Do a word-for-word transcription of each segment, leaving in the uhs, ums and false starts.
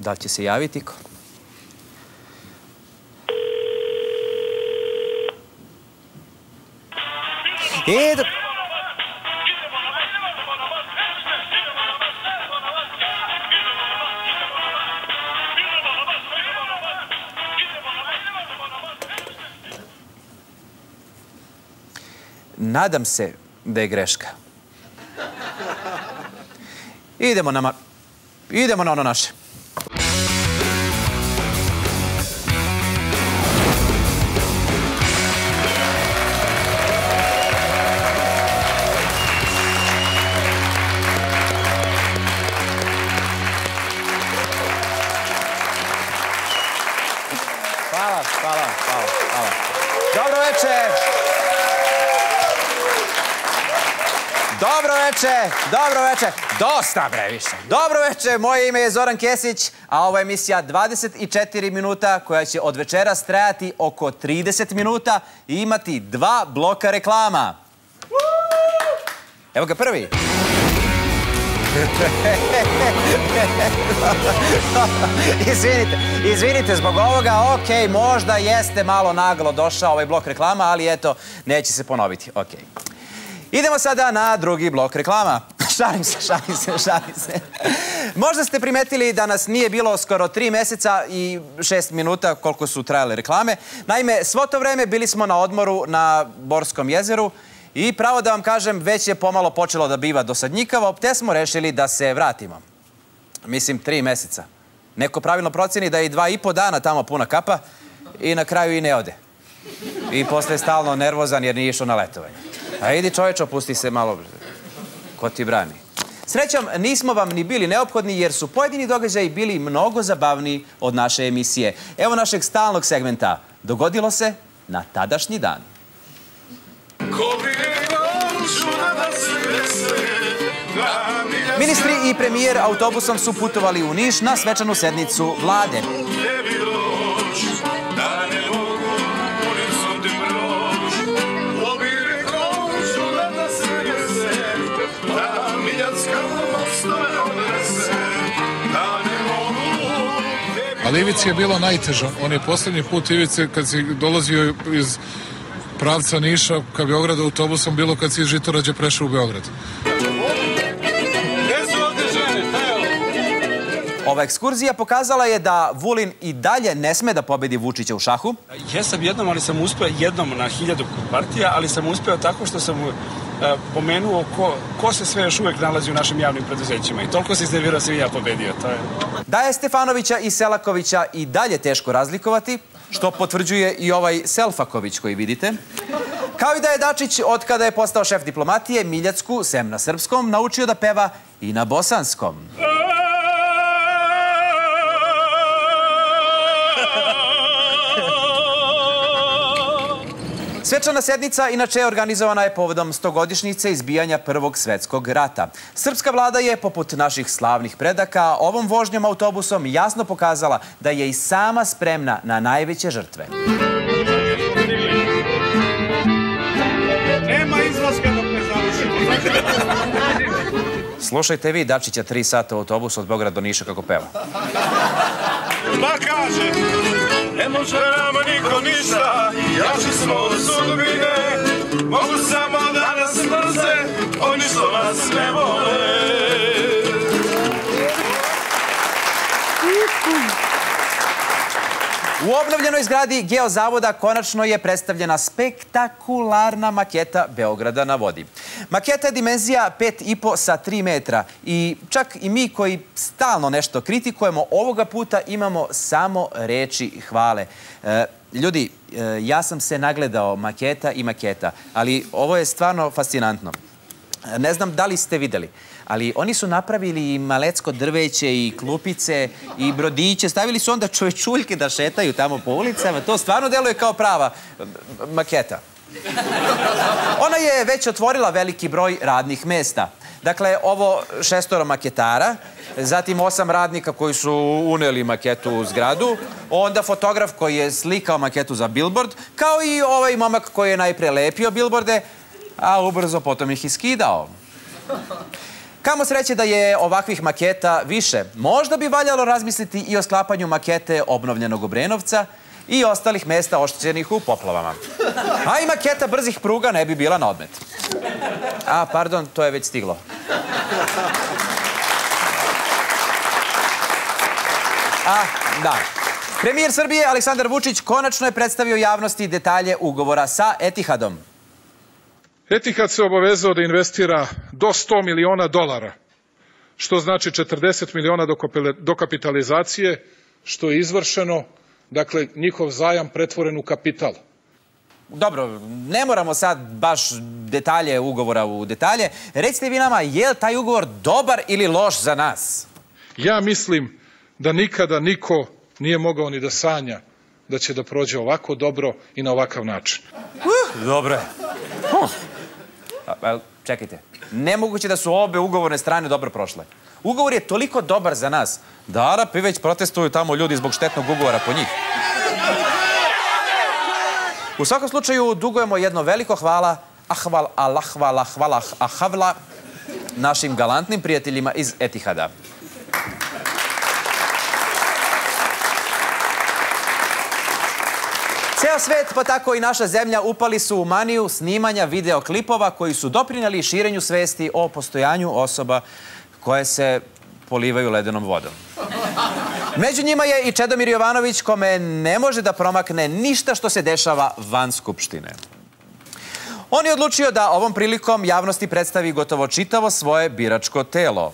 Da li će se javiti ko? I... Nadam se da je greška. Idemo na... Idemo na ono naše. Hvala, hvala, hvala, hvala. Dobro večer! Dobro večer, dobro večer. Dosta bre više. Dobro večer, moje ime je Zoran Kesić, a ovo je emisija dvadeset četiri minuta koja će od večeras trajati oko trideset minuta i imati dva bloka reklama. Evo ga prvi. Izvinite, izvinite zbog ovoga, okej, možda jeste malo naglo došao ovaj blok reklama, ali eto, neće se ponoviti, okej. Idemo sada na drugi blok reklama. Šalim se, šalim se, šalim se. Možda ste primetili da nas nije bilo skoro tri meseca i šest minuta koliko su trajale reklame. Naime, svo to vreme bili smo na odmoru na Borskom jezeru i pravo da vam kažem, već je pomalo počelo da biva dosadnjikavo, te smo rešili da se vratimo. Mislim, tri meseca. Neko pravilno proceni da je i dva i po dana tamo puna kapa i na kraju i ne ode. I posle je stalno nervozan jer nije išao na letovanje. A idi čovječ, opusti se malo, ko ti brani. Srećom, nismo vam ni bili neophodni jer su pojedini događaji bili mnogo zabavniji od naše emisije. Evo našeg stalnog segmenta. Dogodilo se na tadašnji dan. Ministri i premijer autobusom su putovali u Niš na svečanu sednicu vlade. Ali Ivici je bilo najtežo. On je posljednji put Ivice kad si dolazio iz pravca Niša ka Beogradu autobusom bilo kad si iz Žitorađe prešao u Beograd. Ova ekskurzija pokazala je da Vulin i dalje ne sme da pobedi Vučića u šahu. Jesam jednom, ali sam uspeo jednom na hiljadu partija, ali sam uspeo tako što sam pomenuo ko, ko se sve još uvek nalazi u našim javnim preduzećima. I toliko se iznervirao sam i ja pobedio. To je... Da je Stefanovića i Selakovića i dalje teško razlikovati, što potvrđuje i ovaj Selfaković koji vidite. Kao i da je Dačić, od kada je postao šef diplomatije, Miljacku, sem na srpskom, naučio da peva i na bosanskom. Svečana sednica inače organizovana je povodom stogodišnjice izbijanja Prvog svetskog rata. Srpska vlada je, poput naših slavnih predaka, ovom vožnjom autobusom jasno pokazala da je i sama spremna na najveće žrtve. Nema izlaska dok ne završimo. Slušajte vi Dačića tri sata u autobusu od Beograda do Niša kako peva. Pa kaže, ne može nama niko ništa, jači smo od sudbine, mogu samo da nas mrze, oni što nas ne vole. U obnovljenoj zgradi Geozavoda konačno je predstavljena spektakularna maketa Beograda na vodi. Maketa je dimenzija pet i po sa tri metra i čak i mi koji stalno nešto kritikujemo, ovoga puta imamo samo reči hvale. E, ljudi, e, ja sam se nagledao maketa i maketa, ali ovo je stvarno fascinantno. Ne znam da li ste videli, ali oni su napravili i malecko drveće i klupice i brodiće. Stavili su onda čovečuljke da šetaju tamo po ulicama. To stvarno deluje kao prava maketa. Ona je već otvorila veliki broj radnih mesta. Dakle, ovo šestoro maketara, zatim osam radnika koji su uneli maketu u zgradu, onda fotograf koji je slikao maketu za billboard, kao i ovaj momak koji je najpre lepio billboarde, a ubrzo potom ih iskidao. Kamo sreće da je ovakvih maketa više. Možda bi valjalo razmisliti i o sklapanju makete obnovljenog Obrenovca i ostalih mesta oštećenih u poplavama. A i maketa brzih pruga ne bi bila na odmet. A, pardon, to je već stiglo. A, da. Premijer Srbije Aleksandar Vučić konačno je predstavio javnosti detalje ugovora sa Etihadom. Etihad se obavezao da investira do sto miliona dolara, što znači četrdeset miliona dokapitalizacije, što je izvršeno, dakle, njihov zajam pretvoren u kapital. Dobro, ne moramo sad baš detalje ugovora u detalje. Recite vi nama, je li taj ugovor dobar ili loš za nas? Ja mislim da nikada niko nije mogao ni da sanja da će da prođe ovako dobro i na ovakav način. Uh, dobro je. Huh. A, čekajte, nemoguće da su obe ugovorne strane dobro prošle. Ugovor je toliko dobar za nas da Arapi već protestuju tamo ljudi zbog štetnog ugovora po njih. U svakom slučaju dugujemo jedno veliko hvala, ahval, alahvala, hvala, ahavla, našim galantnim prijateljima iz Etihada. Ceo svet, pa tako i naša zemlja, upali su u maniju snimanja videoklipova koji su doprineli širenju svesti o postojanju osoba koje se polivaju ledenom vodom. Među njima je i Čedomir Jovanović, kome ne može da promakne ništa što se dešava van Skupštine. On je odlučio da ovom prilikom javnosti predstavi gotovo čitavo svoje biračko telo.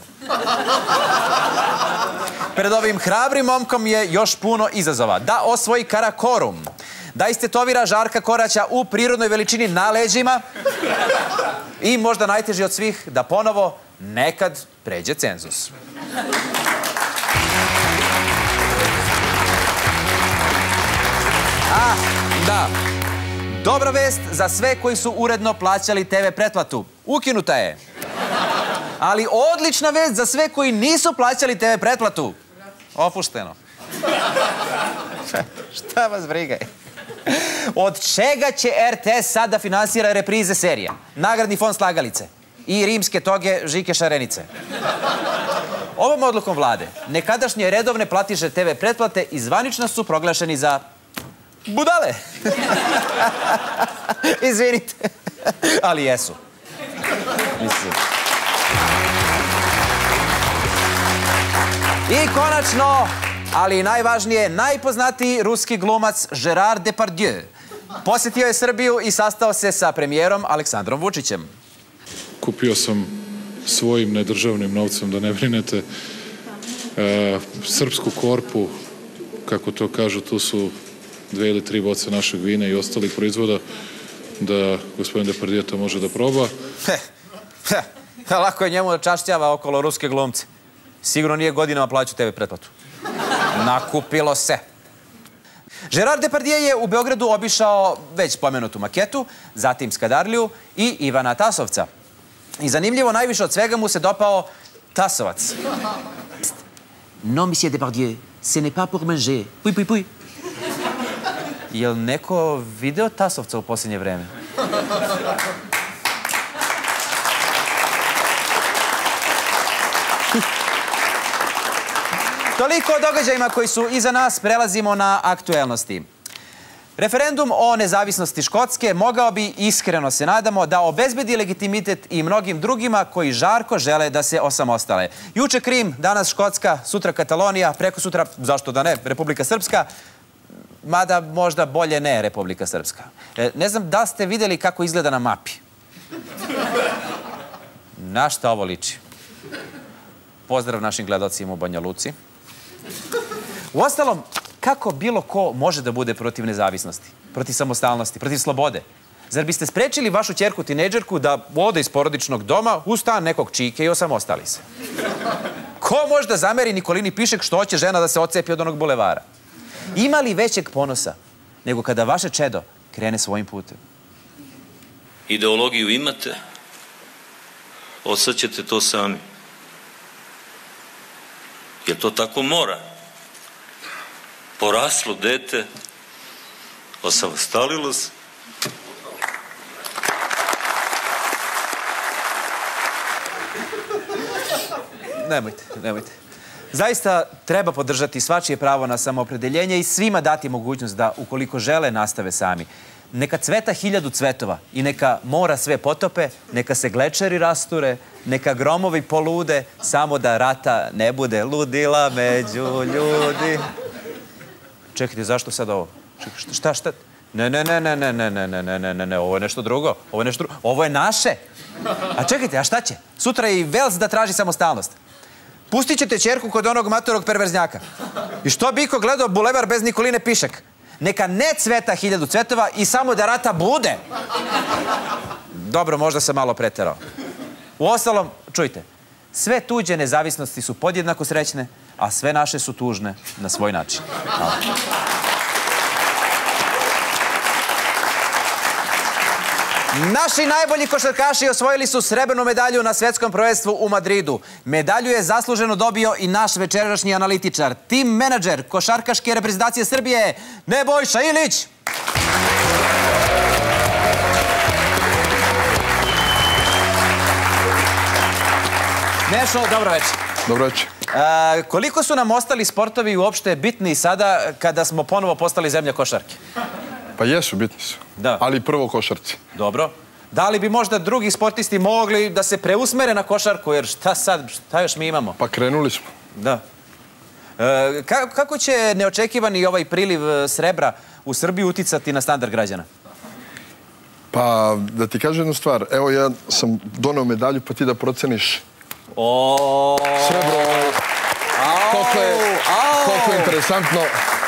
Pred ovim hrabrim momkom je još puno izazova. Da osvoji Karakorum, da istetovira Žarka Koraća u prirodnoj veličini na leđima i možda najteži od svih, da ponovo nekad pređe cenzus. A, da. Dobra vest za sve koji su uredno plaćali te ve pretplatu. Ukinuta je. Ali odlična vest za sve koji nisu plaćali te ve pretplatu. Opušteno. Šta vas briga? Od čega će er te es sad da finansira reprize serija? Nagradni fond Slagalice i rimske toge Žike Šarenice. Ovom odlukom vlade nekadašnje redovne platiše te ve pretplate i zvanično su proglašeni za budale. Izvinite. Ali jesu. Mislim. I konačno, ali i najvažnije, najpoznatiji ruski glumac Gerard Depardieu posjetio je Srbiju i sastao se sa premijerom Aleksandrom Vučićem. Kupio sam svojim nedržavnim novcem, da ne brinete, srpsku korpu, kako to kažu, tu su dve ili tri boce našeg vina i ostalih proizvoda, da gospodin Depardieu to može da proba. Lako je njemu da čašćava okolo ruske glumce. Sigurno nije godinama plaću te ve pretplatu. Nakupilo se. Gerard Depardieu je u Beogradu obišao već pomenutu maketu, zatim Skadarliju i Ivana Tasovca. I zanimljivo, najviše od svega mu se dopao Tasovac. Pst. Non, monsieur Depardieu, ce n'est pas pour manger. Puj, puj, puj. Je li neko video Tasovca u posljednje vreme? Toliko o događajima koji su iza nas, prelazimo na aktuelnosti. Referendum o nezavisnosti Škotske mogao bi, iskreno se nadamo, da obezbedi legitimitet i mnogim drugima koji žarko žele da se osamostale. Juče Krim, danas Škotska, sutra Katalonija, preko sutra, zašto da ne, Republika Srpska, mada možda bolje ne Republika Srpska. Ne znam da ste vidjeli kako izgleda na mapi. Na šta ovo liči? Pozdrav našim gledalcima u Banja Luci. Uostalom, kako bilo ko može da bude protiv nezavisnosti, protiv samostalnosti, protiv slobode? Zar biste sprečili vašu ćerku tinejdžerku da ode iz porodičnog doma u stan nekog čike i osamostali se? Ko može da zameri Nikolini Pišek što hoće žena da se odcepi od onog bulevara? Ima li većeg ponosa nego kada vaše čedo krene svojim putem? Ideologiju imate, osjećate to sami. Jer to tako mora. Poraslo dete, osamostalilo se. nemojte, nemojte. Zaista treba podržati svačije pravo na samoopredeljenje i svima dati mogućnost da, ukoliko žele, nastave sami. Neka cveta hiljadu cvetova i neka mora sve potope, neka se glečeri rasture, neka gromovi polude, samo da rata ne bude ludila među ljudi. Čekajte, zašto sad ovo? Čekaj, šta, šta? Ne, ne, ne, ne, ne, ne, ne, ne, ne, ne, ne, ovo je nešto drugo. Ovo je nešto drugo. Ovo je naše. A čekajte, a šta će? Sutra je i Vels da traži samostalnost. Pustit ćete ćerku kod onog matorog perverznjaka. I što bi iko gledao bulevar bez Nikoline Pišek? Neka ne cveta hiljadu cvetova i samo da rata bude. Dobro, možda sam malo preterao. Uostalom, čujte, sve tuđe nezavisnosti su podjednako srećne, a sve naše su tužne na svoj način. Hvala. Naši najbolji košarkaši osvojili su srebrnu medalju na svetskom prvenstvu u Madridu. Medalju je zasluženo dobio i naš večerašnji analitičar, tim menadžer košarkaške reprezentacije Srbije, Nebojša Ilić. Nešo, dobro večer. Dobro večer. E, koliko su nam ostali sportovi uopšte bitni sada kada smo ponovo postali zemlja košarke? Pa jesu, bitni su. Da. Ali prvo košarci. Dobro. Da li bi možda drugi sportisti mogli da se preusmere na košarku, jer šta sad, šta još mi imamo? Pa krenuli smo. Da. E, ka, kako će neočekivani ovaj priliv srebra u Srbiji uticati na standard građana? Pa, da ti kažem jednu stvar. Evo, ja sam doneo medalju, pa ti da proceniš o... srebro. Koliko je, koliko je interesantno.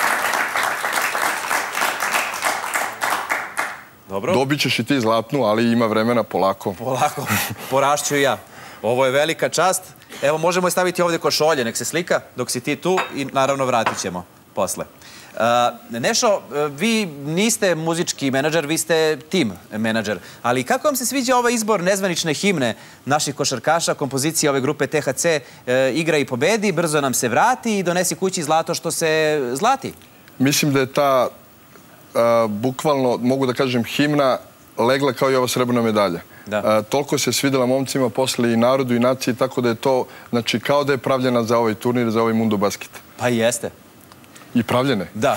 Dobro. Dobit ćeš i ti zlatnu, ali ima vremena, polako. Polako, porašću i ja. Ovo je velika čast. Evo, možemo je staviti ovdje košolje, nek se slika dok si ti tu i naravno vratit ćemo posle. Uh, Nešo, vi niste muzički menadžer, vi ste tim menadžer. Ali kako vam se sviđa ovaj izbor nezvanične himne naših košarkaša, kompozicije ove grupe T H C, uh, igra i pobedi, brzo nam se vrati i donesi kući zlato što se zlati? Mislim da je ta Uh, bukvalno, mogu da kažem, himna legla kao i ova srebrna medalja. Uh, toliko se svidela momcima, posle i narodu i naciji, tako da je to, znači, kao da je pravljena za ovaj turnir, za ovaj Mundo Basket. Pa i jeste. I pravljene. Da.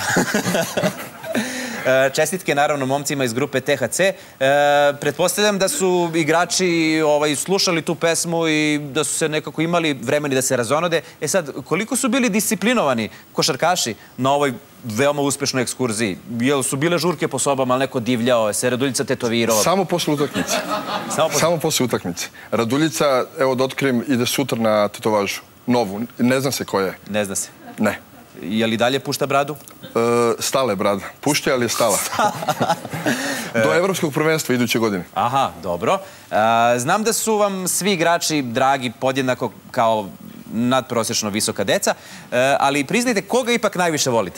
Čestitke, naravno, momcima iz grupe T H C. Pretpostavljam da su igrači slušali tu pesmu i da su se nekako imali vremeni da se razonode. E sad, koliko su bili disciplinovani košarkaši na ovoj veoma uspešnoj ekskurziji? Jel su bile žurke po sobama, ali neko divljao, se Raduljica tetovirao? Samo posle utakmice. Samo posle utakmice. Raduljica, evo da otkrijem, ide sutra na tetovažu. Novu. Ne zna se koja je. Ne zna se? Ne. Je li dalje pušta bradu? Stala je brada. Pušta, ali je stala. Do evropskog prvenstva iduće godine. Aha, dobro. Znam da su vam svi igrači dragi podjednako kao nadprosečno visoka deca, ali priznajte, koga ipak najviše volite?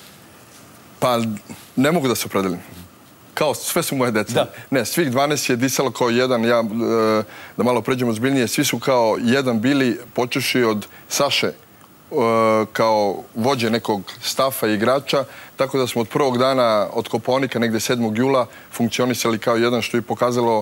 Pa, ne mogu da se opredelim. Kao, sve su moje deca. Ne, svih dvanaest je disalo kao jedan, ja, da malo pređemo zbiljnije, svi su kao jedan bili, počeši od Saše, kao vođe nekog stafa i igrača, tako da smo od prvog dana od Kopaonika, negde sedmog jula, funkcionisali kao jedan, što je pokazalo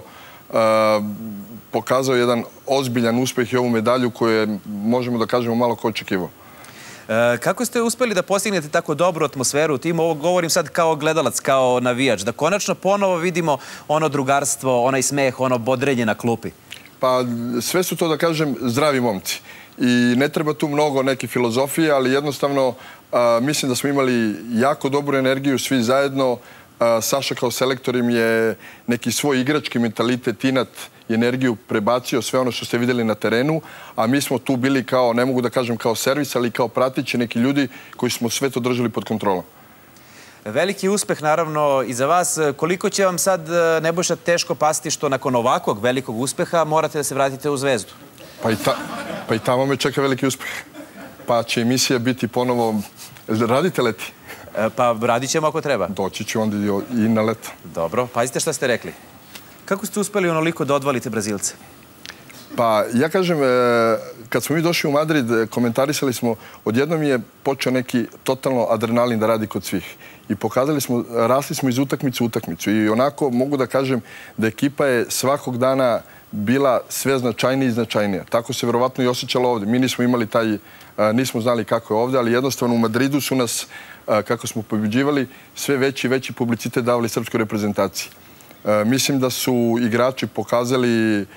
pokazao jedan ozbiljan uspeh i ovu medalju koju je, možemo da kažemo, malo ko očekivao. Kako ste uspeli da postignete tako dobru atmosferu u timu? Ovo govorim sad kao gledalac, kao navijač, da konačno ponovo vidimo ono drugarstvo, onaj smeh, ono bodrenje na klupi. Pa sve su to, da kažem, zdravi momci. I ne treba tu mnogo neke filozofije, ali jednostavno mislim da smo imali jako dobru energiju svi zajedno. Saša kao selektor im je neki svoj igrački mentalitet, inat i energiju prebacio, sve ono što ste vidjeli na terenu, a mi smo tu bili kao, ne mogu da kažem kao servis, ali kao pratići neki ljudi koji smo sve to držali pod kontrolom. Veliki uspeh, naravno, i za vas. Koliko će vam sad, Nebojša, teško pasti što nakon ovakvog velikog uspeha morate da se vratite u Zvezdu? Pa i tamo me čeka veliki uspeh. Pa će emisija biti ponovo... Radite leti? Pa radit ćemo ako treba. Doći ću onda i na leto. Dobro. Pazite šta ste rekli. Kako ste uspeli onoliko da odvalite Brazilce? Pa ja kažem, kad smo mi došli u Madrid, komentarisali smo, odjednom je počeo neki totalno adrenalin da radi kod svih. I pokazali smo, rasli smo iz utakmice u utakmicu. I onako mogu da kažem da ekipa je svakog dana bila sve značajnija i značajnija. Tako se verovatno i osjećalo ovdje. Mi nismo imali taj, nismo znali kako je ovdje, ali jednostavno u Madridu su nas, kako smo pobjeđivali, sve veći i veći publicitet davali srpskoj reprezentaciji. Mislim da su igrači pokazali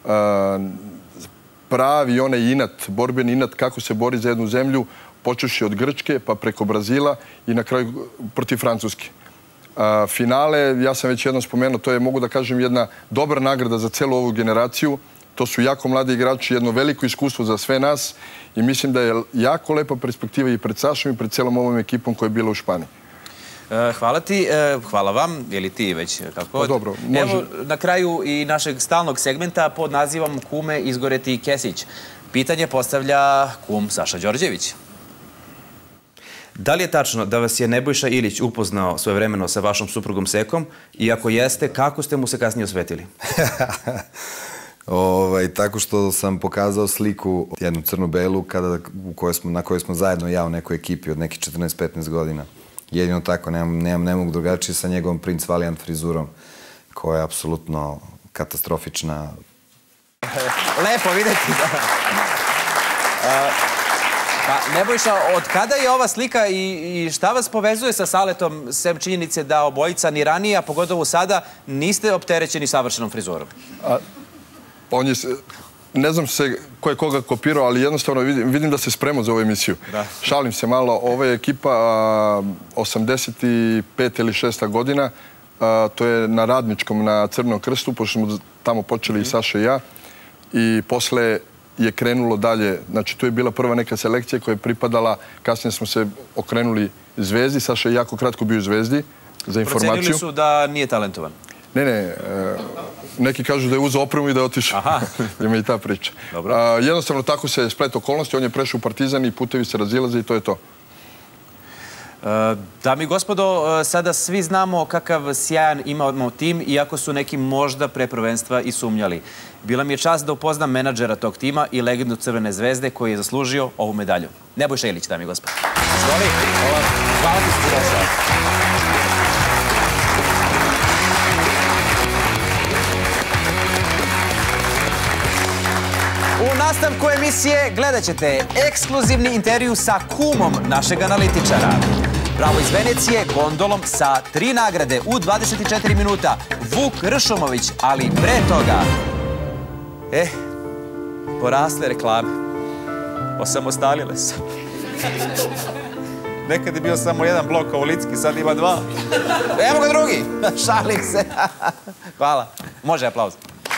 pravi onaj inat, borbeni inat kako se bori za jednu zemlju, počeši od Grčke pa preko Brazila i na kraju protiv Francuske. Finale, ja sam već jednom spomenuo, to je, mogu da kažem, jedna dobra nagrada za celu ovu generaciju. To su jako mladi igrači, jedno veliko iskustvo za sve nas i mislim da je jako lepa perspektiva i pred Sašom i pred celom ovom ekipom koja je bila u Španiji. Hvala ti, hvala vam, ili ti već kako? Dobro, može. Evo na kraju i našeg stalnog segmenta pod nazivom Kume izgoreti Kesić. Pitanje postavlja kum Saša Đorđević. Da li je tačno da vas je Nebojša Ilić upoznao svojevremeno sa vašom suprugom Sekom i ako jeste, kako ste mu se kasnije osvetili? Tako što sam pokazao sliku, jednu crno-belu, na kojoj smo zajedno ja u nekoj ekipi od nekih četrnaest petnaest godina. Jedino tako, ne mogu drugačije sa njegovom Prince Valiant frizurom, koja je apsolutno katastrofična. Lepo videti. Pa, Nebojša, od kada je ova slika i šta vas povezuje sa Saletom, sem činjenice da obojica ni ranije, a pogotovo sada, niste opterećeni savršenom frizurom? On je, ne znam se ko je koga kopirao, ali jednostavno vidim da se spremao za ovu emisiju. Šalim se malo, ova je ekipa osamdeset peta ili šesta godina, to je na Radničkom, na Crvenom krstu, pošto smo tamo počeli i Saša i ja, i posle je krenulo dalje, znači tu je bila prva neka selekcija koja je pripadala, kasnije smo se okrenuli Zvezdi, Saša je jako kratko bio u Zvezdi, za informaciju. Procenili su da nije talentovan? Ne, ne, neki kažu da je uzeo opremu i da je otišao. Ima i ta priča. Jednostavno tako se splet okolnosti, on je prešao u Partizan i putevi se razilaze i to je to. Dami i gospodo, sada svi znamo kakav sjajan imamo tim, iako su neki možda pre prvenstva i sumnjali. Bila mi je čast da upoznam menadžera tog tima i legendu Crvene zvezde koji je zaslužio ovu medalju. Nebojša Ilić, dami i gospodo. Zvoli, hvala ti što došao. U nastavku emisije gledat ćete ekskluzivni intervju sa kumom našeg analitičara. Pravo iz Venecije gondolom sa tri nagrade u dvadeset četiri minuta. Vuk Ršumović, ali pre toga... Eh, porasle reklame. Osamostalile se. Nekad je bio samo jedan blok Kovolicki, sad ima dva. Evo ga drugi. Šalim se. Hvala. Može aplauz.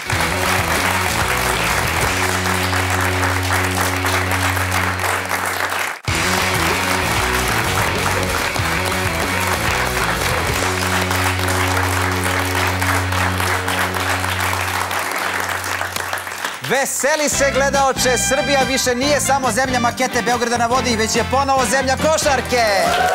Veseli se gledaoče, Srbija više nije samo zemlja makete Beograda na vodi, već je ponovo zemlja košarke.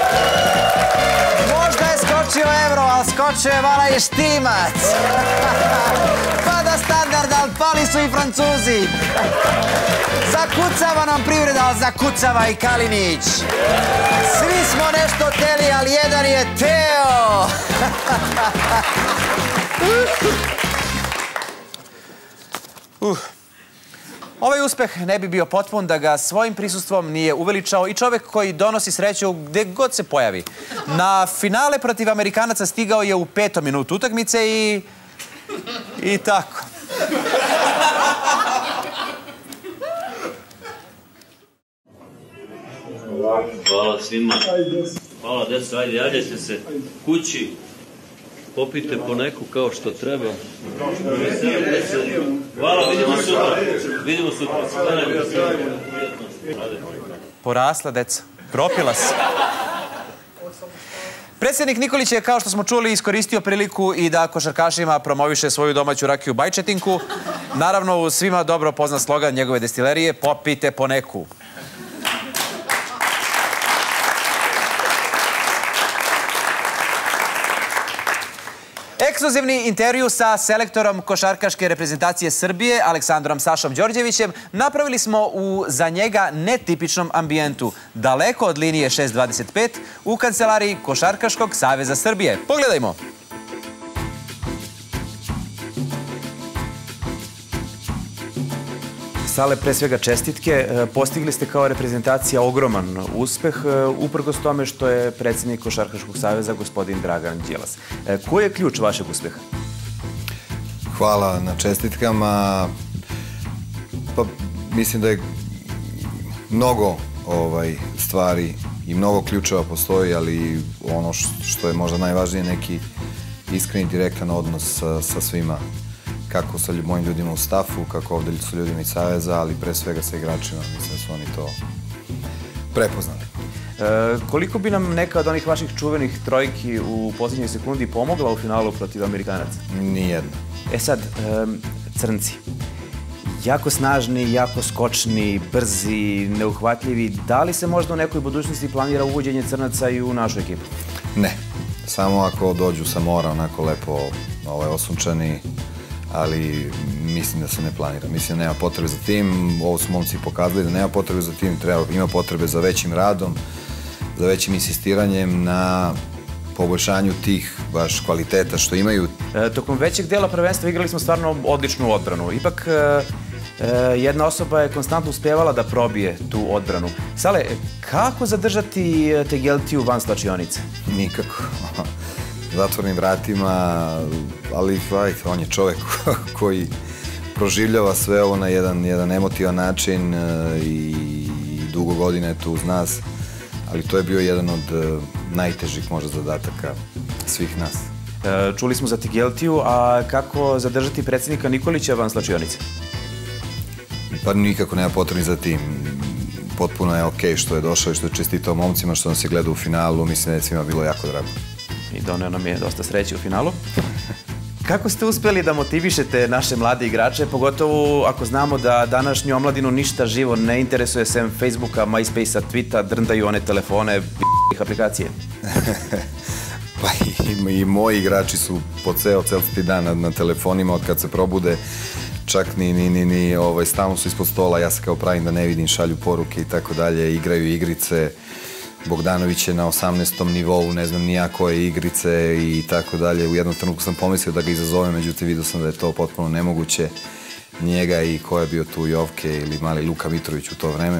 Možda je skočio evro, ali skočio je vala i Štimac. Pada standard, ali pali su i Francuzi. Zakucava nam privreda, ali zakucava i Kalinić. Svi smo nešto teli, ali jedan je teo. Uh. Ovaj uspeh ne bi bio potpun da ga svojim prisustvom nije uveličao i čovek koji donosi sreću gde god se pojavi. Na finale protiv Amerikanaca stigao je u petom minutu utakmice i... i tako. Hvala svima. Hvala, deco, ajde, javljajte se kući. Popite po neku kao što treba. Hvala, vidimo sutra. Vidimo sutra. Porasla, deca. Propila se. Predsjednik Nikolić je, kao što smo čuli, iskoristio priliku i da košarkašima promoviše svoju domaću rakiju Bajčetinku. Naravno, svima dobro poznat slogan njegove destilerije, popite po neku. Ekskluzivni intervju sa selektorom košarkaške reprezentacije Srbije, Aleksandrom Sašom Đorđevićem, napravili smo u za njega netipičnom ambijentu, daleko od linije šest dvadeset pet, u kancelariji Košarkaškog saveza Srbije. Pogledajmo. Sale, pre svega čestitke. Postigli ste kao reprezentacija ogroman uspeh, uprkos tome što je predsjednik Košarkaškog saveza gospodin Dragan Đilas. Koji je ključ vašeg uspeha? Hvala na čestitkama. Pa, mislim da je mnogo ovaj, stvari i mnogo ključeva postoji, ali ono što je možda najvažnije, neki iskreni, direktan odnos sa, sa svima. Kako sa mojim ljudima u stafu, kako ovdje su ljudima iz Saveza, ali pre svega sa igračima. Mislim da su oni to prepoznali. E, koliko bi nam neka od onih vaših čuvenih trojki u posljednjoj sekundi pomogla u finalu protiv Amerikanaca? Nijedna. E sad, e, crnci. Jako snažni, jako skočni, brzi, neuhvatljivi. Da li se možda u nekoj budućnosti planira uvođenje crnaca i u našu ekipu? Ne. Samo ako dođu sa mora, onako lepo ovaj, osunčani, ali mislim da se ne planira. Mislim da nema potrebe za tim. Ovo su momci pokazali da nema potrebe za tim. Treba, ima potrebe za većim radom, za većim insistiranjem na poboljšanju tih baš kvaliteta što imaju. E, tokom većeg dela prvenstva igrali smo stvarno odličnu odbranu. Ipak e, e, jedna osoba je konstantno uspevala da probije tu odbranu. Sale, kako zadržati Tegeltiju van slačionice? Nikako. Zatvornim vratima, ali aj, on je čovjek koji proživljava sve ovo na jedan, jedan emotivan način i dugo godina je tu uz nas, ali to je bio jedan od najtežih možda zadataka svih nas. E, čuli smo za Tegeltiju, a kako zadržati predsjednika Nikolića van slačionice? Pa nikako nema potrebni za tim. Potpuno je okej što je došao i što je čestitao momcima, što nas je gledao u finalu, mislim da je svima bilo jako drago. I doneo nam je dosta sreće u finalu. Kako ste uspjeli da motivišete naše mlade igrače, pogotovo ako znamo da današnju omladinu ništa živo ne interesuje sem Facebooka, MySpacea, Twita, drndaju one telefone, b***ih aplikacije? Pa i, i moji igrači su po ceo celsti dan na, na telefonima od kad se probude, čak ni, ni, ni, ni ovaj, stalno su ispod stola, ja se kao pravim da ne vidim, šalju poruke i tako dalje, igraju igrice. Bogdanović je na osamnaestom nivou, ne znam ni ja koje igrice i tako dalje. U jednom trenutku sam pomislio da ga izazovem, međutim vidio sam da je to potpuno nemoguće. Njega i ko je bio tu, Jovke ili mali Luka Mitrović u to vreme.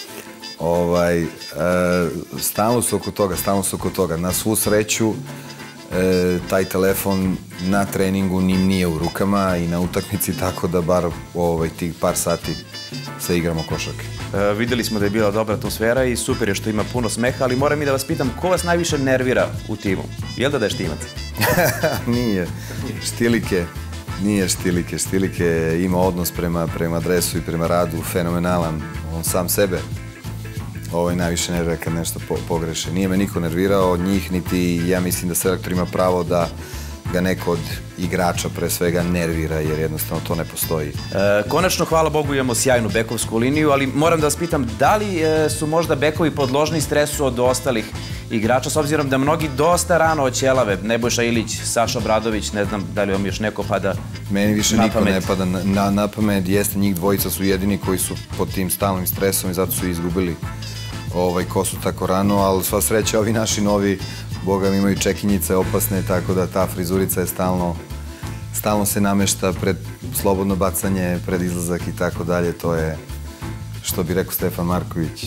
Ovaj, e, stalno su oko toga, stalno su oko toga. Na svu sreću, e, taj telefon na treningu njim nije u rukama i na utakmici, tako da bar ovaj, tih par sati se igramo košarke. E, videli smo da je bila dobra atmosfera i super je što ima puno smeha, ali moram i da vas pitam, ko vas najviše nervira u timu? Jel da da je Štimac? Nije. Štilike. Nije Štilike. Štilike ima odnos prema, prema dresu i prema radu fenomenalan. On sam sebe ovaj najviše nervira kad nešto po, pogreše. Nije me niko nervirao od njih, niti ja mislim da selektor ima pravo da ga neko od igrača pre svega nervira, jer jednostavno to ne postoji. E, konačno, hvala Bogu, imamo sjajnu bekovsku liniju, ali moram da vas pitam, da li e, su možda bekovi podložni stresu od ostalih igrača, s obzirom da mnogi dosta rano oćelave, Nebojša Ilić, Saša Obradović, ne znam da li vam još neko pada na pamet? Meni više niko ne pada na, na, na pamet, jeste, njih dvojica su jedini koji su pod tim stalnim stresom i zato su izgubili ovaj, kosu tako rano, ali sva sreća ovi naši novi, boga mi imaju čekinjice opasne, tako da ta frizurica je stalno, stalno se namešta pred slobodno bacanje, pred izlazak i tako dalje, to je što bi rekao Stefan Marković.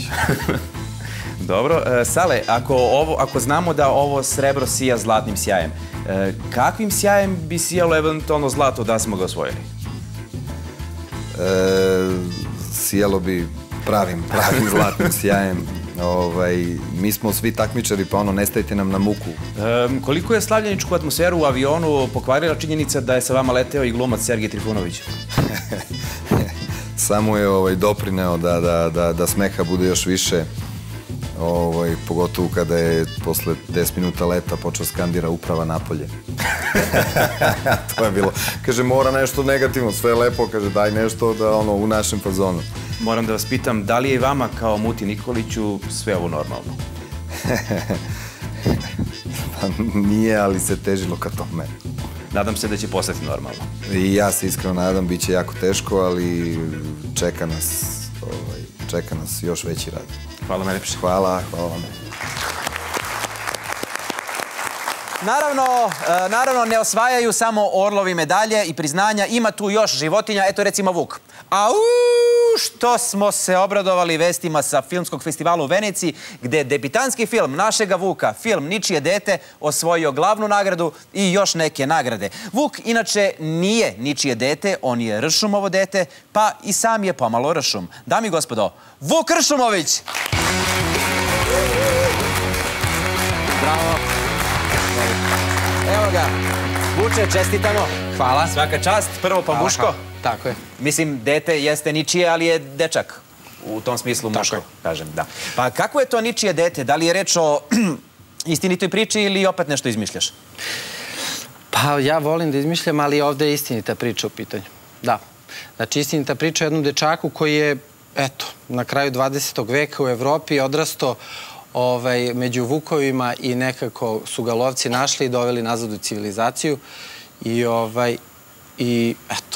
Dobro, e, Sale, ako, ovo, ako znamo da ovo srebro sija zlatnim sjajem, e, kakvim sjajem bi sijalo eventualno zlato da smo ga osvojili? E, sijalo bi pravim, pravim zlatnim sjajem. Ovaj, mi smo svi takmičari, pa ono, ne stavite nam na muku. E, koliko je slavljeničku atmosferu u avionu pokvarila činjenica da je sa vama leteo i glumac Sergej Trifunović? Samo je ovaj, doprineo da, da, da, da smeha bude još više, ovaj, pogotovo kada je posle deset minuta leta počeo skandira uprava napolje. To je bilo. Kaže, mora nešto negativno, sve je lepo, kaže, daj nešto da, ono, u našem fazonu. Moram da vas pitam, da li je i vama kao Muti Nikoliću sve ovo normalno? Pa nije, ali se težilo ka tome. Nadam se da će postati normalno. I ja se iskreno nadam, bit će jako teško, ali čeka nas, ovaj, čeka nas još veći rad. Hvala najlepše. Hvala, hvala vam. Naravno, naravno, ne osvajaju samo orlovi medalje i priznanja, ima tu još životinja, eto recimo Vuk. Au, što smo se obradovali vestima sa Filmskog festivala u Veneciji, gde je debitanski film našega Vuka, film Ničije dete, osvojio glavnu nagradu i još neke nagrade. Vuk, inače, nije ničije dete, on je Ršumovo dete, pa i sam je pomalo Ršum. Dami i gospodo, Vuk Ršumović! Bravo! Evo ga, Vuče, čestitamo. Hvala. Svaka čast, prvo pa muško. Tako je. Mislim, dete jeste ničije, ali je dečak. U tom smislu muško, kažem, da. Pa kako je to ničije dete? Da li je reč o istinitoj priči ili opet nešto izmišljaš? Pa ja volim da izmišljam, ali ovde je istinita priča u pitanju. Da. Znači, istinita priča o jednom dečaku koji je, eto, na kraju dvadesetog veka u Evropi odrasto među vukovima i nekako su ga lovci našli i doveli nazad u civilizaciju. I ovaj, i eto.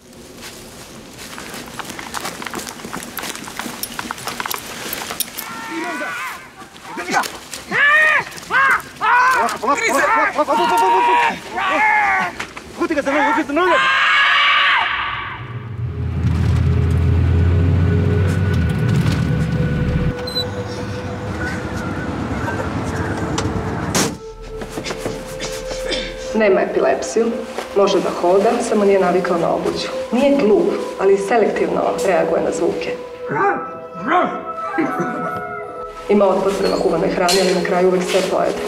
Nema epilepsiju, može da hoda, samo nije navikao na obuću. Nije glup, ali selektivno reaguje na zvuke. Ima otpor prema kuvanoj hrani, ali na kraju uvek sve pojede.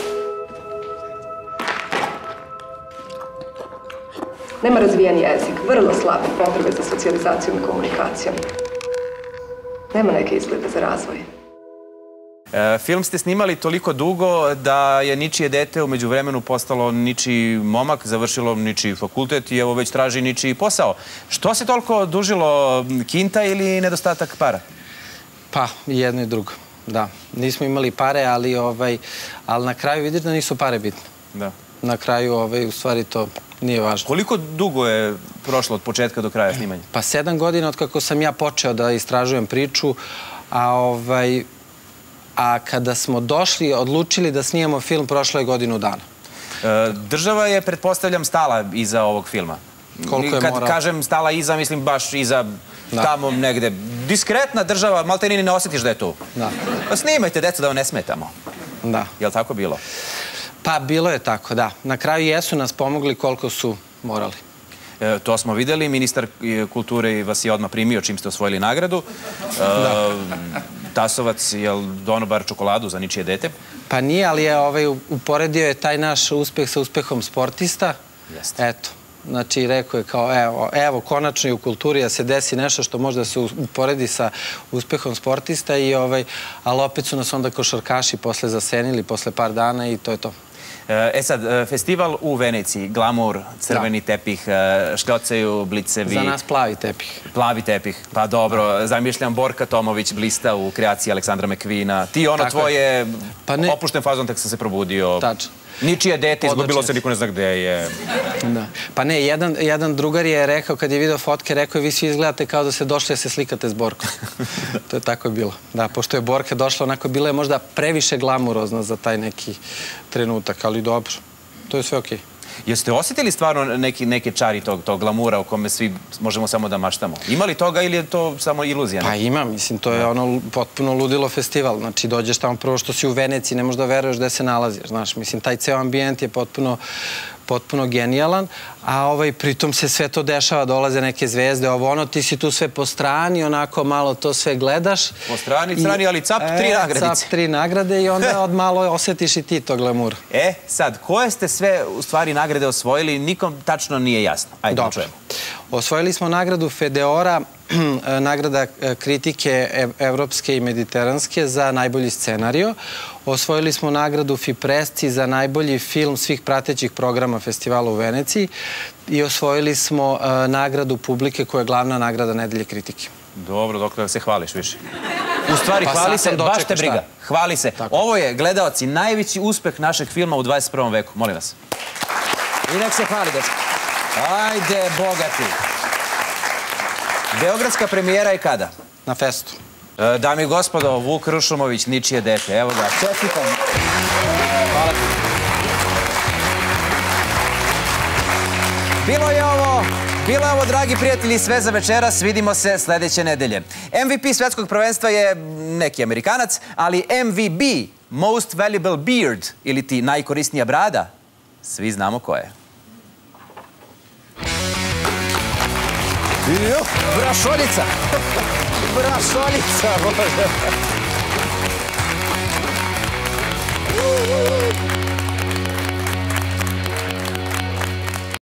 Nema razvijen jezik, vrlo slabe potrebe za socijalizacijom i komunikacijom. Nema neke izglede za razvoj. Film ste snimali toliko dugo da je ničije dete umeđu vremenu postalo ničiji momak, završilo ničiji fakultet i evo već traži ničiji posao. Što se toliko dužilo, kinta ili nedostatak para? Pa, jedno i drugo, da. Nismo imali pare, ali na kraju vidiš da nisu pare bitne. Da. Na kraju, u stvari, to nije važno. Koliko dugo je prošlo od početka do kraja snimanja? Pa sedam godina od kako sam ja počeo da istražujem priču, a ovaj... a kada smo došli, odlučili da snijemo film, prošlo je godinu dana. Država je, pretpostavljam, stala iza ovog filma. Koliko je morala? Kad kažem stala iza, mislim baš iza tamo negde. Diskretna država, malte ni ne osjetiš da je tu. Da. Snimajte, deco, da vam ne smetamo. Da. Je li tako bilo? Pa, bilo je tako, da. Na kraju jesu nas pomogli koliko su morali. To smo videli. Ministar kulture vas je odmah primio čim ste osvojili nagradu. Tasovac, je li dono bar čokoladu za ničije dete? Pa nije, ali je uporedio je taj naš uspeh sa uspehom sportista. Jeste. Eto. Znači, rekao je kao, evo, konačno i u kulturi da se desi nešto što može da se uporedi sa uspehom sportista, ali opet su nas onda košarkaši posle zasenili, posle par dana i to je to. E sad, festival u Veneciji, glamur, crveni tepih, šljocaju, blicevi... Za nas plavi tepih. Plavi tepih, pa dobro. Zamišljam, Borka Tomović blista u kreaciji Aleksandra Mekvina. Ti ono tvoje opušten fazon tek sam se probudio. Tačno. Ničije dete, izgubilo se, niko ne zna gde je. Pa ne, jedan drugar je rekao, kad je video fotke, rekao je vi svi izgledate kao da ste došli da se slikate s Borkom. To je tako bilo. Da, pošto je Borka došla, onako bilo je možda previše glamurozno za taj neki trenutak, ali dobro. To je sve okej. Jeste osjetili stvarno neke čari tog glamura o kome svi možemo samo da maštamo? Ima li toga ili je to samo iluzija? Pa ima, mislim, to je ono potpuno ludilo festival. Znači, dođeš tamo prvo što si u Veneciji, ne možeš da veruješ gde se nalaziš, znaš. Mislim, taj ceo ambijent je potpuno potpuno genijalan, a pritom se sve to dešava, dolaze neke zvezde, ovo ono, ti si tu sve po strani, onako malo to sve gledaš. Po strani, strani, ali cap tri nagradice. Cap tri nagrade i onda od malo osjetiš i ti to glamur. E, sad, koje ste sve u stvari nagrade osvojili, nikom tačno nije jasno. Ajde, da čujemo. Osvojili smo nagradu Fedeora, nagrada kritike evropske i mediteranske za najbolji scenario. Osvojili smo nagradu Fipresci za najbolji film svih pratećih programa festivala u Veneciji i osvojili smo nagradu publike koja je glavna nagrada Nedelje kritike. Dobro, dokle se hvališ više. U stvari, hvali se, baš te briga. Hvali se. Ovo je, gledaoci, najveći uspeh našeg filma u dvadeset prvom veku. Molim vas. I nek se hvali, dečko. Ajde, bogati. Beogradska premijera je kada? Na festu. Dame i gospodo, Vuk Ršumović, ničije dete. Evo ga, čestitam. Hvala ti. Bilo je ovo Bilo je ovo, dragi prijatelji, sve za večeras. Vidimo se sledeće nedelje. M V P svetskog prvenstva je neki Amerikanac, ali M V B, Most Valuable Beard, ili ti najkorisnija brada, svi znamo ko je. Brašoljica! Brašoljica, bože!